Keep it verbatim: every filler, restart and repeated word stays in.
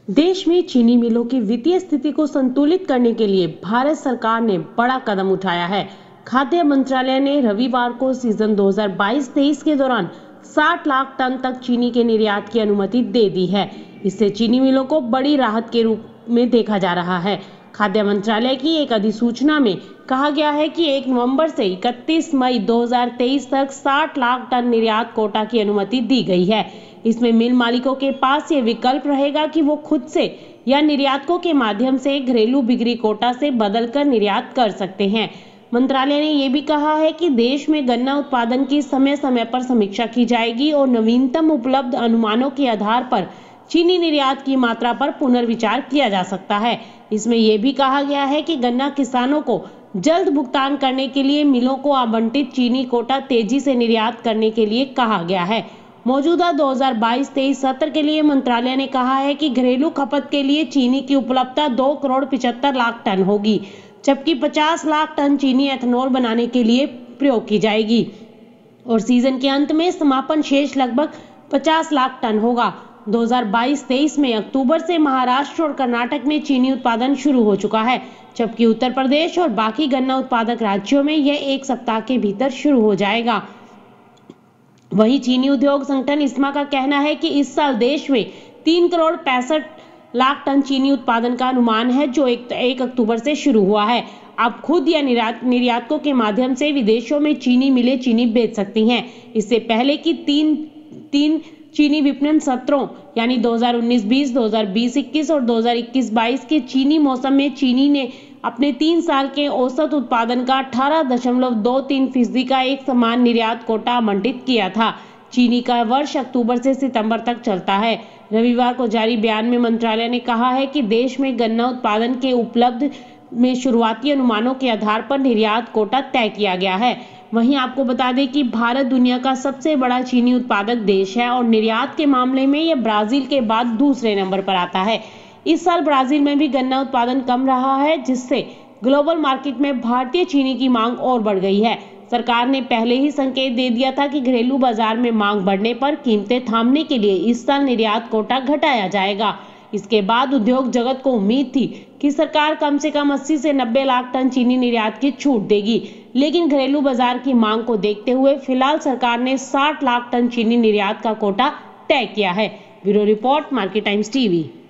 देश में चीनी मिलों की वित्तीय स्थिति को संतुलित करने के लिए भारत सरकार ने बड़ा कदम उठाया है। खाद्य मंत्रालय ने रविवार को सीजन दो हज़ार बाईस तेईस के दौरान साठ लाख टन तक चीनी के निर्यात की अनुमति दे दी है। इससे चीनी मिलों को बड़ी राहत के रूप में देखा जा रहा है। खाद्य मंत्रालय की एक अधिसूचना में कहा गया है कि एक नवंबर से इकतीस मई दो हज़ार तेईस तक साठ लाख टन निर्यात कोटा की अनुमति दी गई है। इसमें मिल मालिकों के पास ये विकल्प रहेगा कि वो खुद से या निर्यातकों के माध्यम से घरेलू बिक्री कोटा से बदलकर निर्यात कर सकते हैं। मंत्रालय ने यह भी कहा है कि देश में गन्ना उत्पादन की समय समय पर समीक्षा की जाएगी और नवीनतम उपलब्ध अनुमानों के आधार पर चीनी निर्यात की मात्रा पर पुनर्विचार किया जा सकता है। इसमें यह भी कहा गया है कि गन्ना किसानों को जल्द भुगतान करने के लिए मिलों को आवंटित चीनी कोटा तेजी से निर्यात करने के लिए कहा गया है। मौजूदा दो हज़ार बाईस तेईस सत्र के लिए मंत्रालय ने कहा है कि घरेलू खपत के लिए चीनी की उपलब्धता दो करोड़ पिछहत्तर लाख टन होगी, जबकि पचास लाख टन चीनी एथेनॉल बनाने के लिए प्रयोग की जाएगी और सीजन के अंत में समापन शेष लगभग पचास लाख टन होगा। दो हज़ार बाईस तेईस में अक्टूबर से महाराष्ट्र और कर्नाटक में चीनी उत्पादन शुरू हो चुका है, जबकि उत्तर प्रदेश और बाकी गन्ना उत्पादक राज्यों में यह एक सप्ताह के भीतर शुरू हो जाएगा। वहीं चीनी उद्योग संगठन इस्मा का कहना है कि इस साल देश में तीन करोड़ पैंसठ लाख टन चीनी उत्पादन का अनुमान है, जो एक, एक अक्टूबर से शुरू हुआ है। अब खुद या निर्यात निर्यातकों के माध्यम से विदेशों में चीनी मिलें चीनी बेच सकती हैं। इससे पहले कि तीन तीन चीनी विपणन सत्रों यानी दो हज़ार उन्नीस बीस, दो हज़ार बीस इक्कीस और दो हज़ार इक्कीस बाईस के चीनी मौसम में चीनी ने अपने तीन साल के औसत उत्पादन का अठारह दशमलव दो तीन फीसदी का एक समान निर्यात कोटा आवंटित किया था। चीनी का वर्ष अक्टूबर से सितंबर तक चलता है। रविवार को जारी बयान में मंत्रालय ने कहा है कि देश में गन्ना उत्पादन के उपलब्ध में शुरुआती अनुमानों के आधार पर निर्यात कोटा तय किया गया है। वहीं आपको बता दें कि भारत दुनिया का सबसे बड़ा चीनी उत्पादक देश है और निर्यात के मामले में यह ब्राजील के बाद दूसरे नंबर पर आता है। इस साल ब्राजील में भी गन्ना उत्पादन कम रहा है, जिससे ग्लोबल मार्केट में भारतीय चीनी की मांग और बढ़ गई है। सरकार ने पहले ही संकेत दे दिया था कि घरेलू बाजार में मांग बढ़ने पर कीमतें थामने के लिए इस साल निर्यात कोटा घटाया जाएगा। इसके बाद उद्योग जगत को उम्मीद थी कि सरकार कम से कम अस्सी से नब्बे लाख टन चीनी निर्यात की छूट देगी, लेकिन घरेलू बाजार की मांग को देखते हुए फिलहाल सरकार ने साठ लाख टन चीनी निर्यात का कोटा तय किया है। Bureau report, Market Times TV.